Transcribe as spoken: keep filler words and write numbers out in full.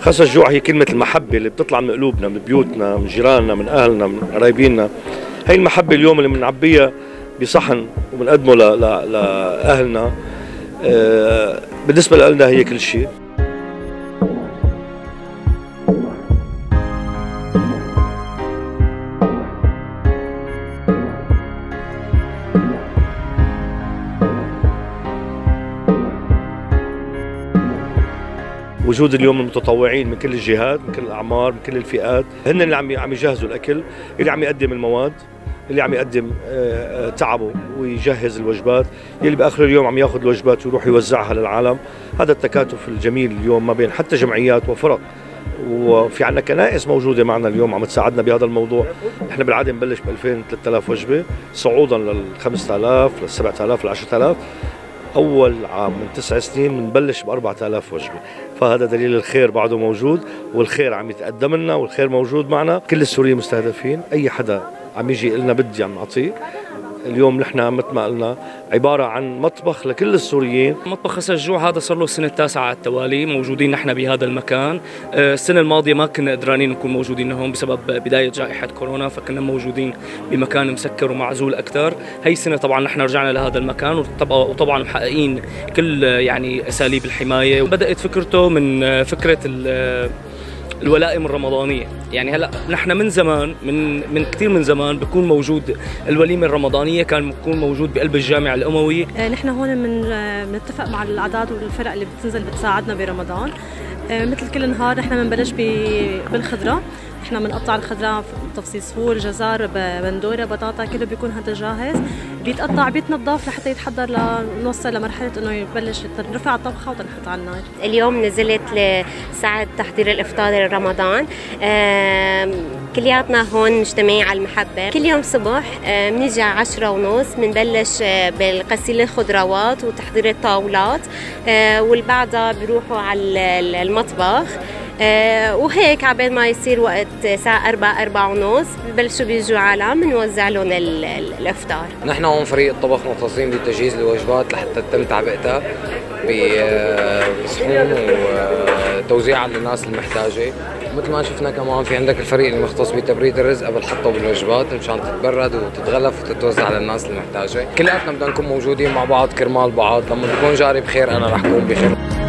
خسر الجوع هي كلمة المحبة اللي بتطلع من قلوبنا، من بيوتنا، من جيراننا، من أهلنا، من قرايبيننا. هي المحبة اليوم اللي بنعبيها بصحن وبنقدمه لأهلنا. آه بالنسبة لنا هي كل شيء. وجود اليوم المتطوعين من كل الجهات، من كل الاعمار، من كل الفئات، هن اللي عم عم يجهزوا الاكل، اللي عم يقدم المواد، اللي عم يقدم تعبه ويجهز الوجبات، اللي باخر اليوم عم ياخذ الوجبات ويروح يوزعها للعالم. هذا التكاتف الجميل اليوم ما بين حتى جمعيات وفرق، وفي عندنا كنائس موجوده معنا اليوم عم تساعدنا بهذا الموضوع. احنا بالعاده نبلش ب ألفين ثلاثة آلاف وجبه صعودا لل خمسة آلاف لل سبعة آلاف لل عشرة آلاف. أول عام من تسع سنين بنبلش ب أربعة آلاف وجبة، فهذا دليل الخير بعده موجود، والخير عم يتقدم لنا، والخير موجود معنا. كل السوريين مستهدفين، أي حدا عم يجي لنا بدي عم نعطيه. اليوم نحن مثل ما قلنا عبارة عن مطبخ لكل السوريين. مطبخ خسر الجوع هذا صار له السنة التاسعة على التوالي موجودين نحن بهذا المكان. السنة الماضية ما كنا قدرانين نكون موجودين هون بسبب بداية جائحة كورونا، فكنا موجودين بمكان مسكر ومعزول أكثر. هي السنة طبعا نحن رجعنا لهذا المكان، وطبعا محققين كل يعني أساليب الحماية. وبدأت فكرته من فكرة الولائم الرمضانية. يعني هلا نحن من زمان من من كثير من زمان بكون موجود الوليمة الرمضانية، كان بكون موجود بقلب الجامع الأموي. نحن هون من بنتفق مع الأعداد والفرق اللي بتنزل بتساعدنا برمضان. مثل كل نهار نحن بنبلش بالخضرة، نحن بنقطع الخضرة تفصيص فول، جزر، بندورة، بطاطا، كله بيكون هذا جاهز، بيتقطع بيتنضف لحتى يتحضر لنوصل لمرحلة انه يبلش نرفع الطبخة وتنحط على النار. اليوم نزلت لساعة تحضير الإفطار رمضان. كلياتنا هون مجتمعين على المحبة. كل يوم صبح بنيجي على عشرة ونص بنبلش بالغسيل الخضروات وتحضير الطاولات، والبعدها بيروحوا على المطبخ. آه وهيك عبال ما يصير وقت الساعة أربعة أربعة ونص ببلشوا بيجوا عالم بنوزع لهم الإفطار. نحن هون فريق الطبخ مختصين بتجهيز الوجبات لحتى تتم تعبئتها بصحون وتوزيعها للناس المحتاجة. مثل ما شفنا كمان في عندك الفريق المختص بتبريد الرز قبل حطه بالوجبات مشان تتبرد وتتغلف وتتوزع للناس المحتاجة. كلياتنا بدنا نكون موجودين مع بعض كرمال بعض. لما بكون جاري بخير أنا رح كون بخير.